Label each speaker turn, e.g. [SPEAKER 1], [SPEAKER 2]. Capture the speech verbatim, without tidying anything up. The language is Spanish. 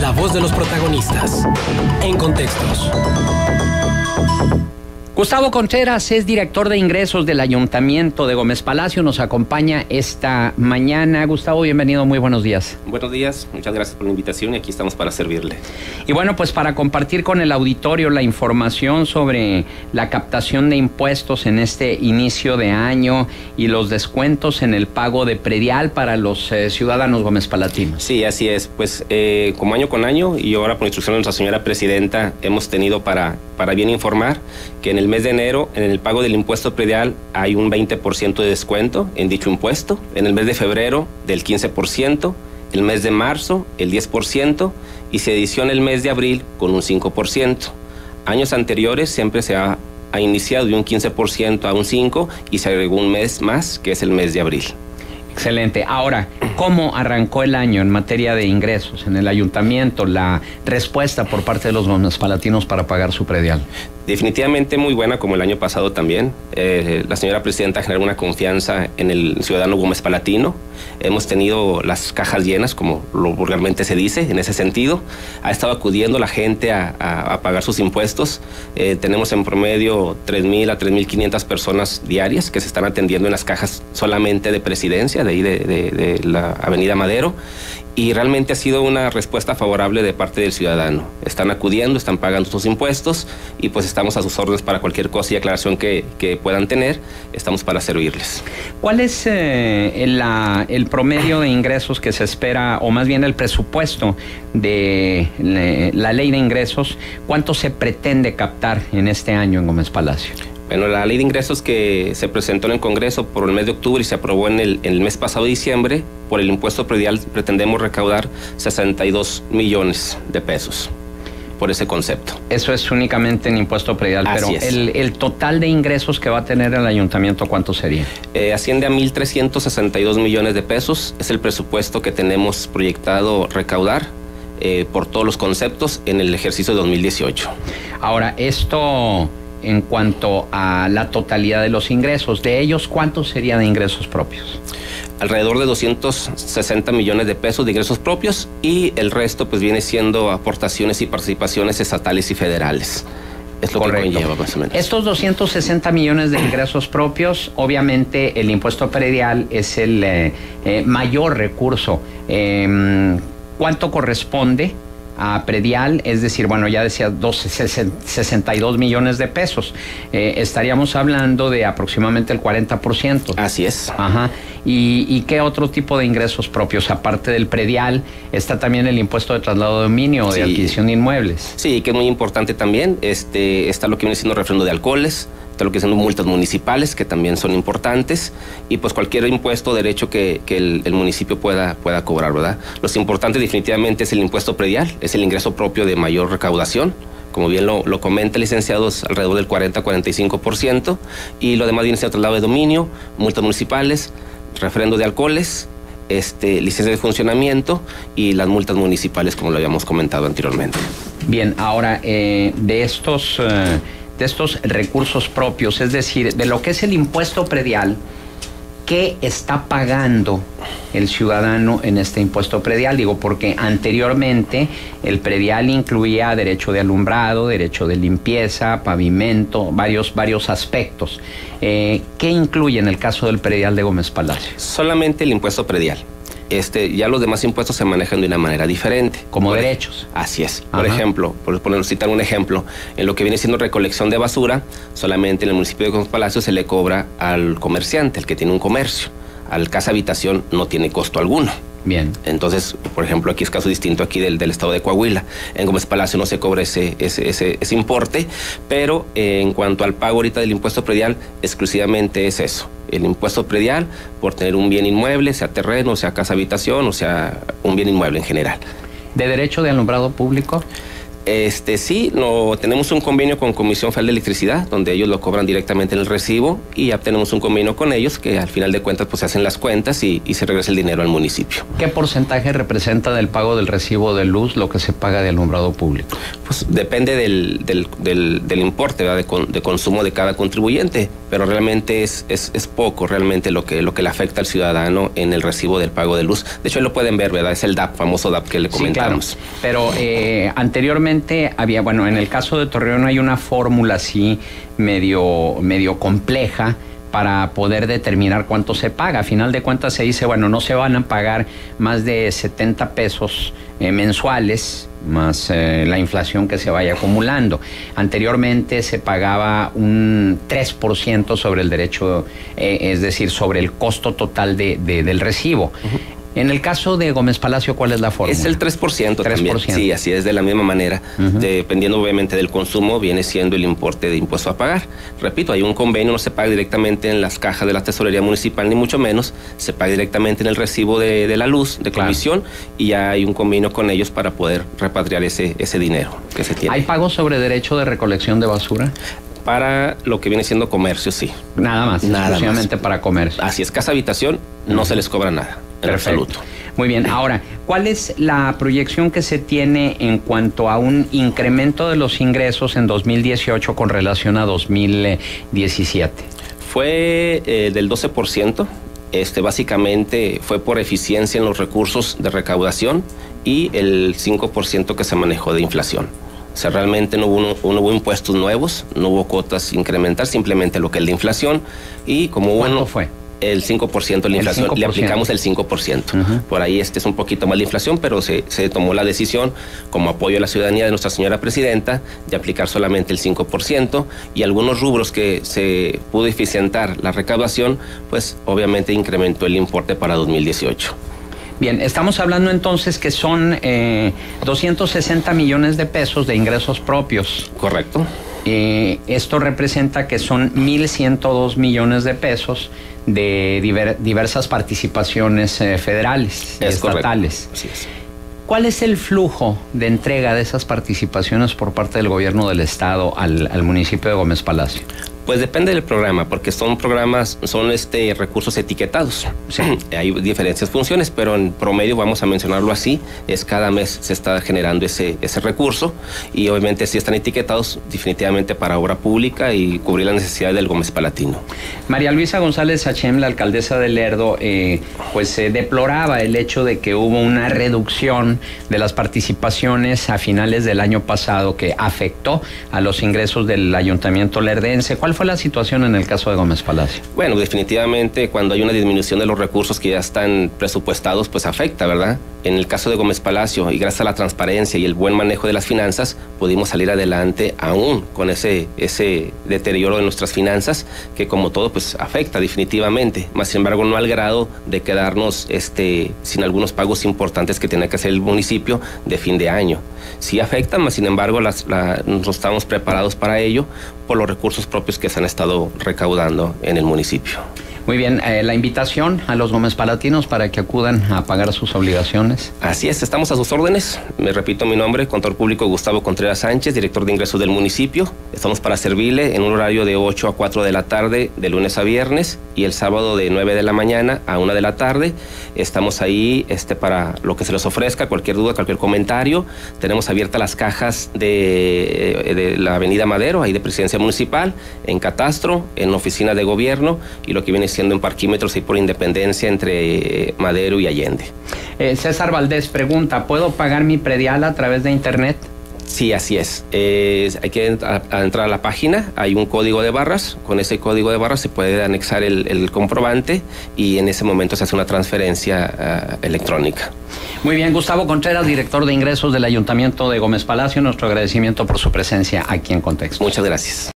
[SPEAKER 1] La voz de los protagonistas. En Contextos.
[SPEAKER 2] Gustavo Contreras es director de ingresos del Ayuntamiento de Gómez Palacio. Nos acompaña esta mañana. Gustavo, bienvenido, muy buenos días.
[SPEAKER 3] Buenos días, muchas gracias por la invitación y aquí estamos para servirle.
[SPEAKER 2] Y bueno, pues para compartir con el auditorio la información sobre la captación de impuestos en este inicio de año y los descuentos en el pago de predial para los eh, ciudadanos gómezpalatinos.
[SPEAKER 3] Sí, así es. Pues eh, como año con año y ahora por instrucción de nuestra señora presidenta hemos tenido para, para bien informar que en el mes de enero, en el pago del impuesto predial, hay un veinte por ciento de descuento en dicho impuesto. En el mes de febrero, del quince por ciento. El mes de marzo, el diez por ciento. Y se adiciona el mes de abril con un cinco por ciento. Años anteriores siempre se ha, ha iniciado de un quince por ciento a un cinco por ciento y se agregó un mes más, que es el mes de abril.
[SPEAKER 2] Excelente. Ahora, ¿cómo arrancó el año en materia de ingresos en el ayuntamiento? La respuesta por parte de los gómezpalatinos para pagar su predial.
[SPEAKER 3] Definitivamente muy buena, como el año pasado también. Eh, la señora presidenta generó una confianza en el ciudadano gómezpalatino. Hemos tenido las cajas llenas, como lo vulgarmente se dice, en ese sentido. Ha estado acudiendo la gente a, a, a pagar sus impuestos. Eh, tenemos en promedio tres mil a tres mil quinientas personas diarias que se están atendiendo en las cajas solamente de Presidencia, de ahí de, de, de la Avenida Madero. Y realmente ha sido una respuesta favorable de parte del ciudadano. Están acudiendo, están pagando sus impuestos y pues estamos a sus órdenes para cualquier cosa y aclaración que, que puedan tener. Estamos para servirles.
[SPEAKER 2] ¿Cuál es eh, la, el promedio de ingresos que se espera, o más bien el presupuesto de le, la ley de ingresos? ¿Cuánto se pretende captar en este año en Gómez Palacio?
[SPEAKER 3] Bueno, la ley de ingresos que se presentó en el Congreso por el mes de octubre y se aprobó en el, en el mes pasado de diciembre, por el impuesto predial pretendemos recaudar sesenta y dos millones de pesos por ese concepto.
[SPEAKER 2] Eso es únicamente en impuesto predial,
[SPEAKER 3] Así
[SPEAKER 2] pero
[SPEAKER 3] es.
[SPEAKER 2] el, el total de ingresos que va a tener el ayuntamiento, ¿cuánto sería?
[SPEAKER 3] Eh, asciende a mil trescientos sesenta y dos millones de pesos, es el presupuesto que tenemos proyectado recaudar eh, por todos los conceptos en el ejercicio de dos mil dieciocho.
[SPEAKER 2] Ahora, esto en cuanto a la totalidad de los ingresos, de ellos, ¿cuánto sería de ingresos propios?
[SPEAKER 3] Alrededor de doscientos sesenta millones de pesos de ingresos propios y el resto pues viene siendo aportaciones y participaciones estatales y federales. Es lo
[SPEAKER 2] Correcto.
[SPEAKER 3] que conlleva más o menos.
[SPEAKER 2] Estos doscientos sesenta millones de ingresos propios, obviamente el impuesto predial es el eh, eh, mayor recurso. Eh, ¿Cuánto corresponde a predial? Es decir, bueno, ya decía sesenta y dos millones de pesos. Eh, estaríamos hablando de aproximadamente el cuarenta por ciento.
[SPEAKER 3] Así es.
[SPEAKER 2] Ajá. ¿Y, ¿Y qué otro tipo de ingresos propios? Aparte del predial, está también el impuesto de traslado de dominio o de
[SPEAKER 3] Sí.
[SPEAKER 2] adquisición de inmuebles.
[SPEAKER 3] Sí, que es muy importante también. Este, está lo que viene siendo refrendo de alcoholes, está lo que son multas municipales, que también son importantes, y pues cualquier impuesto o derecho que, que el, el municipio pueda, pueda cobrar, ¿verdad? Lo importante definitivamente es el impuesto predial, es el ingreso propio de mayor recaudación. Como bien lo, lo comenta el licenciado, es alrededor del cuarenta a cuarenta y cinco por ciento, y lo demás viene siendo traslado de dominio, multas municipales, refrendo de alcoholes, este, licencia de funcionamiento y las multas municipales, como lo habíamos comentado anteriormente.
[SPEAKER 2] Bien, ahora, eh, de estos... Eh, de estos recursos propios, es decir, de lo que es el impuesto predial, ¿qué está pagando el ciudadano en este impuesto predial? Digo, porque anteriormente el predial incluía derecho de alumbrado, derecho de limpieza, pavimento, varios, varios aspectos. Eh, ¿Qué incluye en el caso del predial de Gómez Palacio?
[SPEAKER 3] Solamente el impuesto predial. Este, ya los demás impuestos se manejan de una manera diferente.
[SPEAKER 2] Como
[SPEAKER 3] por,
[SPEAKER 2] derechos.
[SPEAKER 3] Así es. Por
[SPEAKER 2] Ajá.
[SPEAKER 3] ejemplo, por poner, citar un ejemplo, en lo que viene siendo recolección de basura, solamente en el municipio de Gómez Palacio se le cobra al comerciante, el que tiene un comercio. Al casa habitación no tiene costo alguno.
[SPEAKER 2] Bien.
[SPEAKER 3] Entonces, por ejemplo, aquí es caso distinto aquí del, del estado de Coahuila. En Gómez Palacio no se cobra ese, ese, ese, ese importe, pero eh, en cuanto al pago ahorita del impuesto predial, exclusivamente es eso. El impuesto predial por tener un bien inmueble, sea terreno, sea casa habitación, o sea, un bien inmueble en general.
[SPEAKER 2] ¿De derecho de alumbrado público?
[SPEAKER 3] Este, sí, no, tenemos un convenio con Comisión Federal de Electricidad, donde ellos lo cobran directamente en el recibo, y ya tenemos un convenio con ellos que al final de cuentas pues se hacen las cuentas y, y se regresa el dinero al municipio.
[SPEAKER 2] ¿Qué porcentaje representa del pago del recibo de luz lo que se paga de alumbrado público?
[SPEAKER 3] Pues depende del, del, del, del importe, ¿verdad? De, con, de consumo de cada contribuyente, pero realmente es, es, es poco realmente lo que, lo que le afecta al ciudadano en el recibo del pago de luz. De hecho, ahí lo pueden ver, ¿verdad? Es el D A P, famoso D A P que le comentamos.
[SPEAKER 2] Sí, claro. Pero eh, anteriormente había, bueno, en el caso de Torreón hay una fórmula así medio, medio compleja para poder determinar cuánto se paga. A final de cuentas se dice, bueno, no se van a pagar más de setenta pesos eh, mensuales, más eh, la inflación que se vaya acumulando. Anteriormente se pagaba un tres por ciento sobre el derecho, eh, es decir, sobre el costo total de, de, del recibo. Uh-huh. En el caso de Gómez Palacio, ¿cuál es la fórmula?
[SPEAKER 3] Es el tres por ciento también. Sí, así es, de la misma manera. Uh-huh. Dependiendo obviamente del consumo, viene siendo el importe de impuesto a pagar. Repito, hay un convenio, no se paga directamente en las cajas de la tesorería municipal, ni mucho menos. Se paga directamente en el recibo de, de la luz, de comisión, claro. Y ya hay un convenio con ellos para poder repatriar ese, ese dinero que se tiene.
[SPEAKER 2] ¿Hay pagos sobre derecho de recolección de basura?
[SPEAKER 3] Para lo que viene siendo comercio, sí.
[SPEAKER 2] Nada más, nada exclusivamente más. Para comercio.
[SPEAKER 3] Así es, casa habitación, no uh-huh. se les cobra nada. En
[SPEAKER 2] Perfecto.
[SPEAKER 3] Absoluto.
[SPEAKER 2] Muy bien, ahora, ¿cuál es la proyección que se tiene en cuanto a un incremento de los ingresos en dos mil dieciocho con relación a dos mil diecisiete?
[SPEAKER 3] Fue eh, del doce por ciento. Este, básicamente fue por eficiencia en los recursos de recaudación y el cinco por ciento que se manejó de inflación. O sea, realmente no hubo, no hubo impuestos nuevos, no hubo cuotas incrementar, simplemente lo que es la inflación. Y como hubo...
[SPEAKER 2] ¿Cuánto fue?
[SPEAKER 3] El cinco por ciento de la inflación, le aplicamos el cinco por ciento. Uh-huh. Por ahí este es un poquito más de inflación, pero se, se tomó la decisión, como apoyo a la ciudadanía de nuestra señora presidenta, de aplicar solamente el cinco por ciento, y algunos rubros que se pudo eficientar la recaudación, pues obviamente incrementó el importe para dos mil dieciocho.
[SPEAKER 2] Bien, estamos hablando entonces que son eh, doscientos sesenta millones de pesos de ingresos propios.
[SPEAKER 3] Correcto.
[SPEAKER 2] Eh, esto representa que son mil ciento dos millones de pesos de diver, diversas participaciones eh, federales y estatales.
[SPEAKER 3] Así es.
[SPEAKER 2] ¿Cuál es el flujo de entrega de esas participaciones por parte del gobierno del estado al, al municipio de Gómez Palacio?
[SPEAKER 3] Pues depende del programa, porque son programas, son este recursos etiquetados. Sí. Hay diferentes funciones, pero en promedio, vamos a mencionarlo así, es cada mes se está generando ese, ese recurso, y obviamente si están etiquetados definitivamente para obra pública y cubrir las necesidades del Gómez Palatino.
[SPEAKER 2] María Luisa González Sachem, la alcaldesa de Lerdo, eh, pues eh, deploraba el hecho de que hubo una reducción de las participaciones a finales del año pasado que afectó a los ingresos del ayuntamiento lerdense. ¿Cuál fue la situación en el caso de Gómez Palacio?
[SPEAKER 3] Bueno, definitivamente cuando hay una disminución de los recursos que ya están presupuestados, pues afecta, ¿verdad? En el caso de Gómez Palacio, y gracias a la transparencia y el buen manejo de las finanzas, pudimos salir adelante aún con ese, ese deterioro de nuestras finanzas, que como todo, pues afecta definitivamente. Más sin embargo, no al grado de quedarnos este, sin algunos pagos importantes que tiene que hacer el municipio de fin de año. Sí afecta, más sin embargo, las, la, nosotros estamos preparados para ello por los recursos propios que se han estado recaudando en el municipio.
[SPEAKER 2] Muy bien, eh, la invitación a los Gómez Palatinos para que acudan a pagar sus obligaciones.
[SPEAKER 3] Así es, estamos a sus órdenes. Me repito mi nombre, contador público Gustavo Contreras Sánchez, director de ingresos del municipio. Estamos para servirle en un horario de ocho a cuatro de la tarde, de lunes a viernes, y el sábado de nueve de la mañana a una de la tarde. Estamos ahí este, para lo que se les ofrezca, cualquier duda, cualquier comentario. Tenemos abiertas las cajas de, de la Avenida Madero, ahí de Presidencia Municipal, en Catastro, en Oficina de Gobierno, y lo que viene siendo en parquímetros y por Independencia entre Madero y Allende.
[SPEAKER 2] Eh, César Valdés pregunta, ¿puedo pagar mi predial a través de internet?
[SPEAKER 3] Sí, así es. Eh, hay que entrar a, a entrar a la página, hay un código de barras, con ese código de barras se puede anexar el, el comprobante y en ese momento se hace una transferencia uh, electrónica.
[SPEAKER 2] Muy bien, Gustavo Contreras, director de ingresos del Ayuntamiento de Gómez Palacio, nuestro agradecimiento por su presencia aquí en Contexto.
[SPEAKER 3] Muchas gracias.